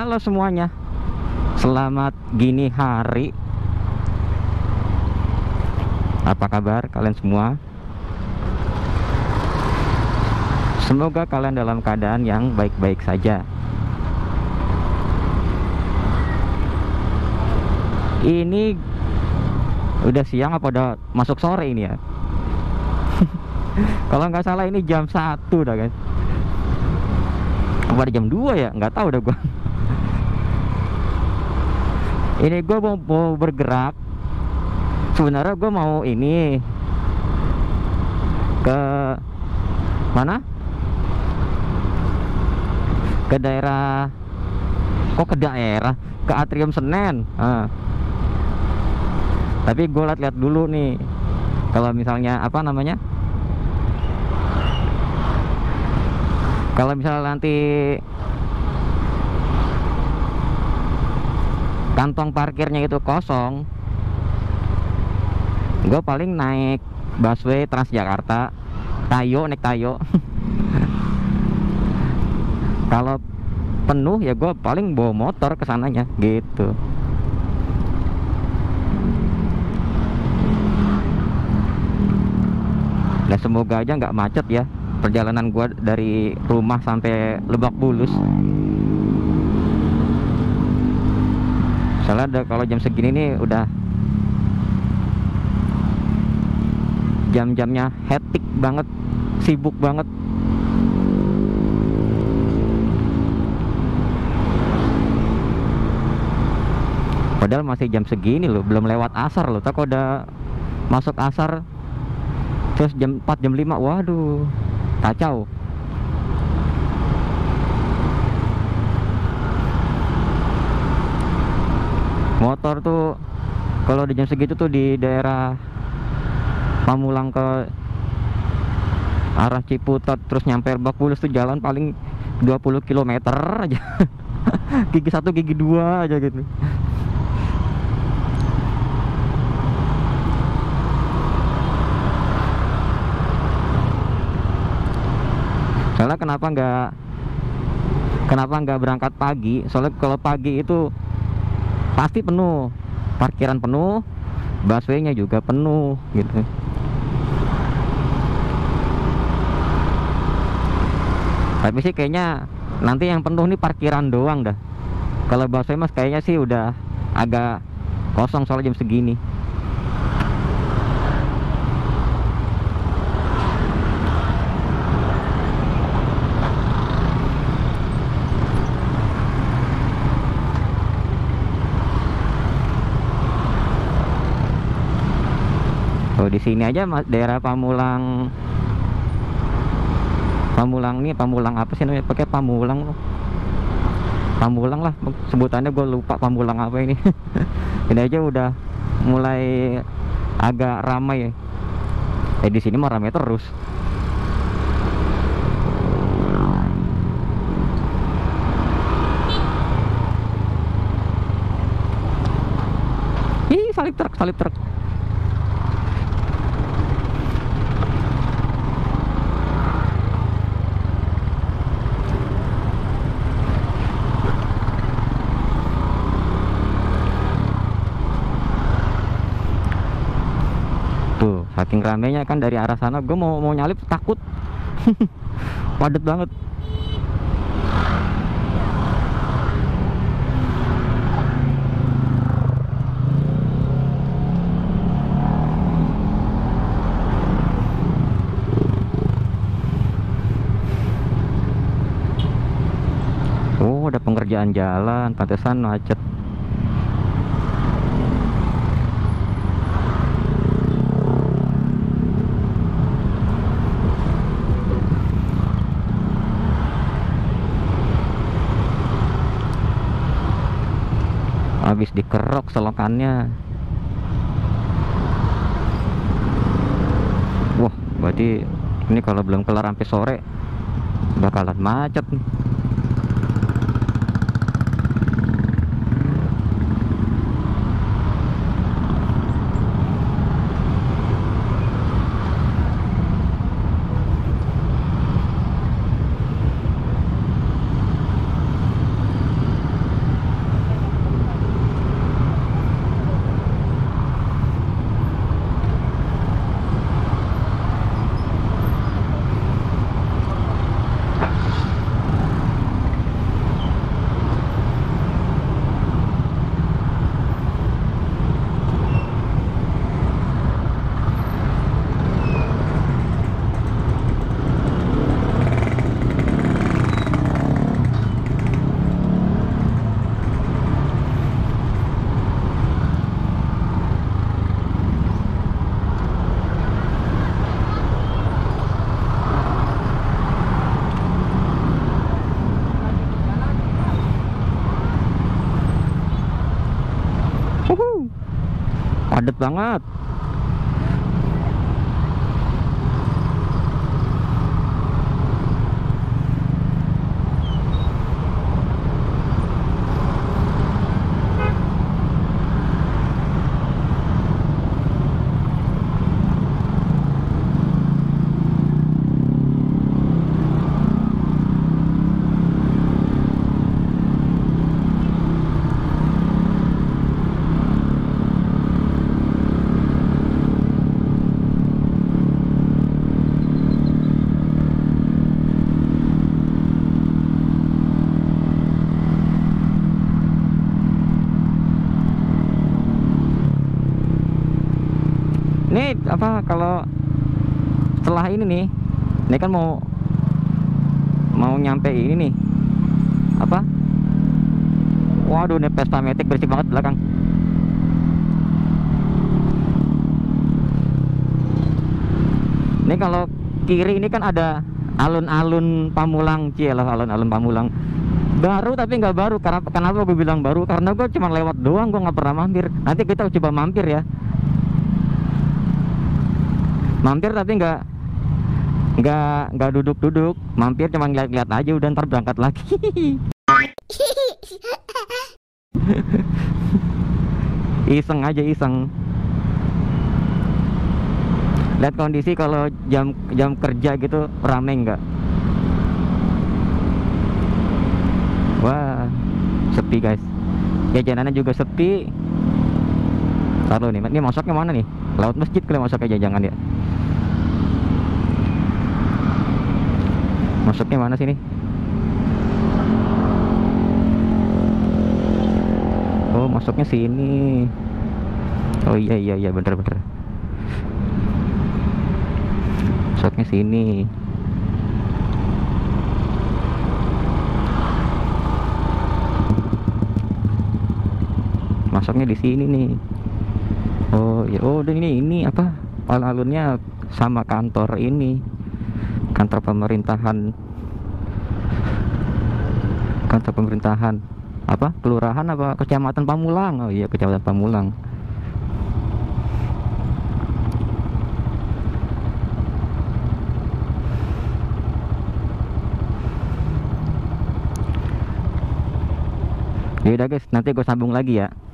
Halo semuanya, selamat gini hari. Apa kabar kalian semua? Semoga kalian dalam keadaan yang baik-baik saja. Ini udah siang apa udah masuk sore ini ya? Kalau nggak salah ini jam 1 dah guys. Apa ada jam 2 ya? Nggak tahu dah gua. Ini gue mau bergerak. Sebenarnya gue mau ini ke mana? Ke daerah. Kok ke daerah? Ke Atrium Senen. Tapi gue lihat-lihat dulu nih. Kalau misalnya apa namanya? Kalau misalnya nanti kantong parkirnya itu kosong, gue paling naik busway Transjakarta, naik Tayo. Kalau penuh ya gue paling bawa motor ke sananya gitu. Dan semoga aja nggak macet ya perjalanan gue dari rumah sampai Lebak Bulus. Soalnya kalau jam segini nih udah jam-jamnya hektik banget, sibuk banget. Padahal masih jam segini loh, belum lewat asar loh. Tak udah masuk asar terus jam 4 jam 5, waduh kacau. Motor tuh kalau di jam segitu tuh di daerah Pamulang ke arah Ciputat terus nyampe Lebak Bulus tuh jalan paling 20 km aja. Gigi 1 gigi 2 aja gitu. Soalnya kenapa nggak berangkat pagi? Soalnya kalau pagi itu pasti penuh, parkiran penuh, busway-nya juga penuh gitu. Tapi sih kayaknya nanti yang penuh nih parkiran doang dah. Kalau busway mas kayaknya sih udah agak kosong soalnya jam segini. Oh, di sini aja daerah Pamulang nih, Pamulang apa sih namanya? Pakai Pamulang lah sebutannya, gue lupa Pamulang apa ini. Ini aja udah mulai agak ramai. Di sini mah ramai terus. Ih, salip truk. Tuh, saking ramenya kan dari arah sana, gue mau nyalip takut. Padet banget. Oh, ada pengerjaan jalan, pantesan macet. Habis dikerok selokannya. Wah, berarti ini kalau belum kelar sampai sore bakalan macet nih. padet banget. Ini apa, kalau setelah ini kan mau nyampe ini nih, apa, waduh, ini Vespa Matic bersih banget belakang. Ini kalau kiri ini kan ada alun-alun Pamulang, cielah, alun-alun Pamulang baru, tapi nggak baru. Kenapa gue bilang baru? Karena gue cuma lewat doang, gue nggak pernah mampir. Nanti kita coba mampir ya, mampir tapi nggak duduk-duduk, mampir cuma lihat-lihat aja, udah ntar berangkat lagi. Iseng aja, iseng. Lihat kondisi kalau jam kerja gitu, rame nggak? Wah, sepi guys. Jajanannya juga sepi. Taruh nih, ini masuknya mana nih? Lewat masjid kali masuknya, jangan ya. Masuknya mana sini? Oh, masuknya sini. Oh iya, bener. Masuknya sini. Masuknya di sini nih. Oh ya, oh, dan ini apa? Alun-alunnya sama kantor ini. Kantor pemerintahan apa, kelurahan apa kecamatan Pamulang. Oh iya, kecamatan Pamulang. Ya udah guys, nanti gue sambung lagi ya.